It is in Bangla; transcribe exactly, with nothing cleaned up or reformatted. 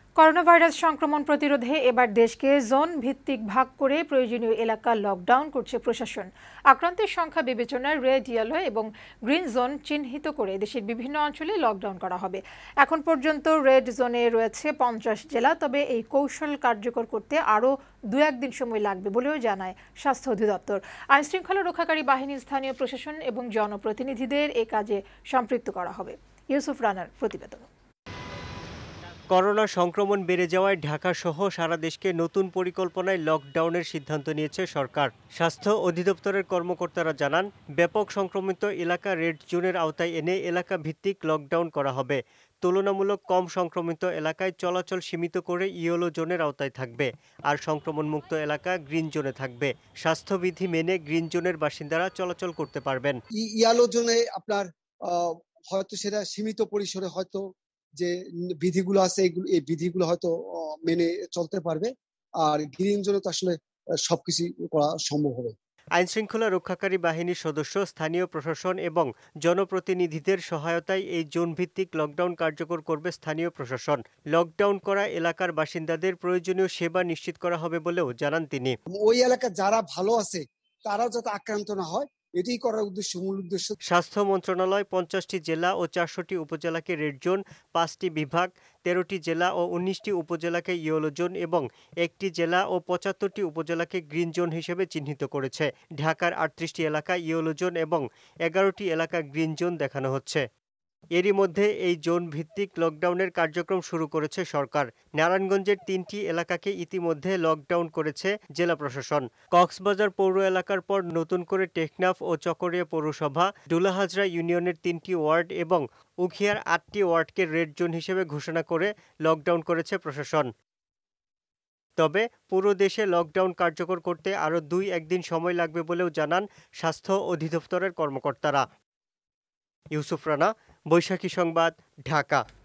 করোনা ভাইরাস সংক্রমণ প্রতিরোধে এবার দেশকে জোন ভিত্তিক ভাগ করে প্রয়োজনীয় এলাকা লকডাউন করছে প্রশাসন। আক্রান্তের সংখ্যা বিবেচনায় রেড, ইয়েলো এবং গ্রিন জোন চিহ্নিত করে দেশের বিভিন্ন অঞ্চলে লকডাউন করা হবে। এখন পর্যন্ত রেড জোনে রয়েছে পঞ্চাশ জেলা, তবে এই কৌশল কার্যকর করতে আরও দু একদিন সময় লাগবে বলেও জানায় স্বাস্থ্য অধিদপ্তর। আইনশৃঙ্খলা রক্ষাকারী বাহিনী, স্থানীয় প্রশাসন এবং জনপ্রতিনিধিদের এ কাজে সম্পৃক্ত করা হবে। ইউসুফ রানার প্রতিবেদন। করোনা সংক্রমণ বেড়ে যাওয়ায় ঢাকা সহ সারা দেশকে নতুন পরিকল্পনায় লকডাউনের সিদ্ধান্ত নিয়েছে সরকার। স্বাস্থ্য অধিদপ্তরের কর্মকর্তারা জানান, ব্যাপক সংক্রমিত এলাকা রেড জোনের আওতায় এনে এলাকা ভিত্তিক লকডাউন করা হবে। তুলনামূলক কম সংক্রমিত এলাকায় চলাচল সীমিত করে ইয়েলো জোনের আওতায় থাকবে, আর সংক্রমণমুক্ত এলাকা গ্রিন জোনে থাকবে। স্বাস্থ্যবিধি মেনে গ্রিন জোনের বাসিন্দারা চলাচল করতে পারবেন। ইয়েলো জোনে আপনার হয়তো সেটা সীমিত পরিসরে হয়তো যে বিধিগুলো আছে এই বিধিগুলো হয়তো মেনে চলতে পারবে, আর গ্রিন জোনে তো আসলে সবকিছু করা সম্ভব হবে। আইন শৃঙ্খলা রক্ষাকারী বাহিনীর সদস্য, স্থানীয় প্রশাসন এবং জনপ্রতিনিধিদের সহায়তায় এই জোন ভিত্তিক লকডাউন কার্যকর করবে স্থানীয় প্রশাসন। লকডাউন করা এলাকার বাসিন্দাদের প্রয়োজনীয় সেবা নিশ্চিত করা হবে বলেও জানান তিনি। ওই এলাকা যারা ভালো আছে তারাও যাতে আক্রান্ত না হয়, এটাই করার উদ্দেশ্য, মূল উদ্দেশ্য। স্বাস্থ্য মন্ত্রণালয় পঞ্চাশটি জেলা ও চারশোটি উপজেলাকে রেড জোন, পাঁচটি বিভাগ, তেরোটি জেলা ও উনিশটি উপজেলাকে ইয়েলো জোন এবং একটি জেলা ও পঁচাত্তরটি উপজেলাকে গ্রিন জোন হিসেবে চিহ্নিত করেছে। ঢাকার আটত্রিশটি এলাকা ইয়েলো জোন এবং এগারোটি এলাকা গ্রিন জোন দেখানো হচ্ছে। এরই মধ্যে এই জোন ভিত্তিক লকডাউনের কার্যক্রম শুরু করেছে সরকার। নারায়ণগঞ্জের তিনটি এলাকাকে ইতিমধ্যে লকডাউন করেছে জেলা প্রশাসন। কক্সবাজার পৌর এলাকার পর নতুন করে টেকনাফ ও চকরিয়া পৌরসভা, ডুলাহাজরা ইউনিয়নের তিনটি ওয়ার্ড এবং উখিয়ার আটটি ওয়ার্ডকে রেড জোন হিসেবে ঘোষণা করে লকডাউন করেছে প্রশাসন। তবে পুরো দেশে লকডাউন কার্যকর করতে আরও দুই একদিন সময় লাগবে বলেও জানান স্বাস্থ্য অধিদপ্তরের কর্মকর্তারা। ইউসুফ রানা, বৈশাখী সংবাদ, ঢাকা।